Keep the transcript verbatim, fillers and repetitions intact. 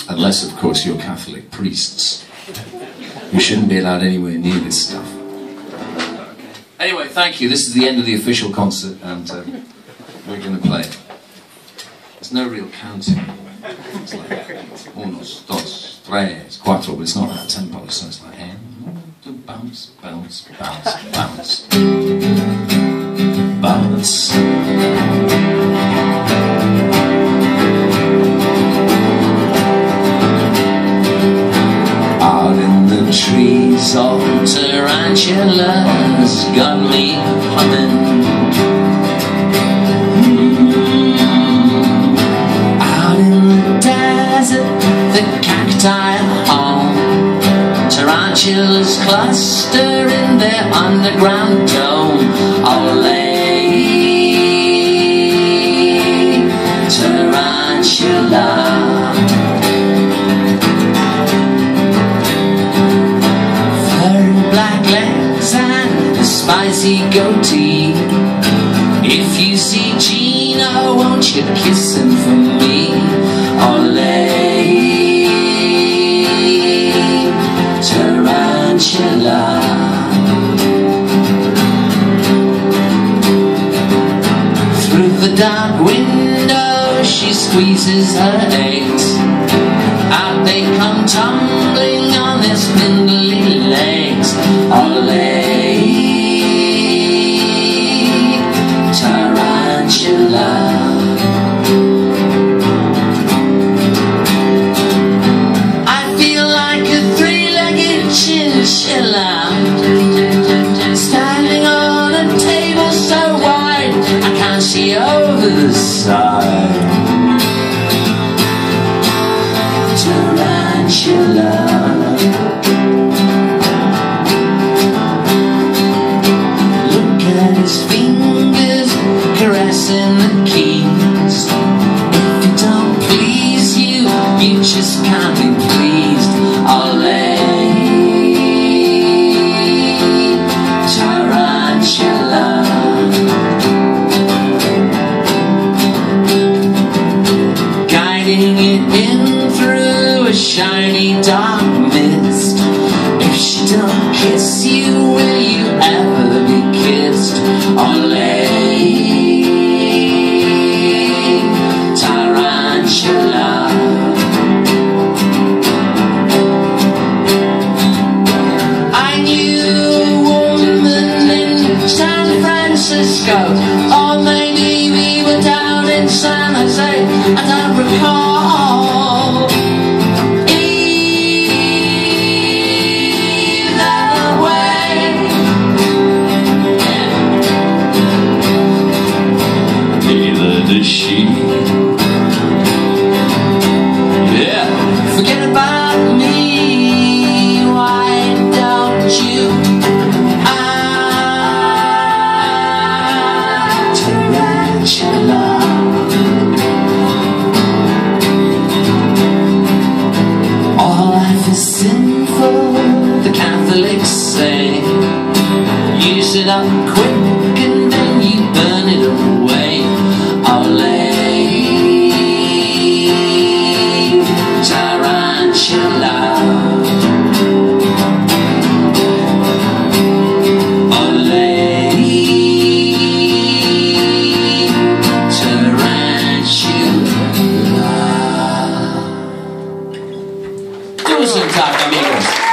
Unless, of course, you're Catholic priests. You shouldn't be allowed anywhere near this stuff. Anyway, thank you. This is the end of the official concert, and uh, we're going to play. There's no real counting. It's like unos, dos, tres, cuatro, but it's not that tempo, so it's like bounce, bounce, bounce, bounce, bounce. Out in the trees, all tarantulas got me humming. Mm. Out in the desert, the cacti home. Tarantulas cluster in their underground dome. Olay, tarantula. And a spicy goatee. If you see Gino, won't you kiss him for me? Olay, tarantula. Through the dark window she squeezes her eggs. Out they come tumbling on their spindly legs. Olay, tarantula. I feel like a three-legged chinchilla, standing on a table so wide I can't see over the side. Tarantula. Look at his fingers caressing the keys. If it don't please you, you just can't be pleased. Olay, tarantula. Guiding it in through a shiny dark mist. If she don't kiss you, will you ever be kissed? Olay, tarantula. I knew a woman in San Francisco, or maybe we were down in San Jose, I don't recall. She, yeah, forget about me, why don't you? Ah, tarantula. All life is sinful, the Catholics say. Use it up quick and then you burn it away. Olay, tarantula. Olay, tarantula. Do some talk, amigos.